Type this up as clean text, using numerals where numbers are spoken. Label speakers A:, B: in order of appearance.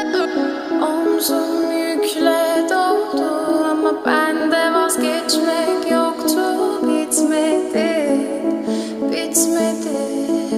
A: Omzum yükle doldu ama bende vazgeçmek yoktu. Bitmedi, bitmedi.